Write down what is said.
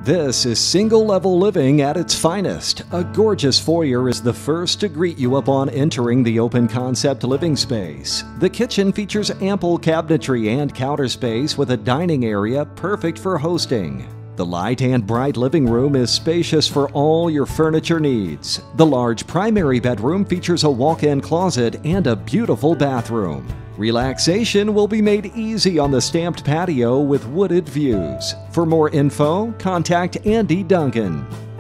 This is single-level living at its finest. A gorgeous foyer is the first to greet you upon entering the open-concept living space. The kitchen features ample cabinetry and counter space with a dining area perfect for hosting. The light and bright living room is spacious for all your furniture needs. The large primary bedroom features a walk-in closet and a beautiful bathroom. Relaxation will be made easy on the stamped patio with wooded views. For more info, contact Andy Duncan.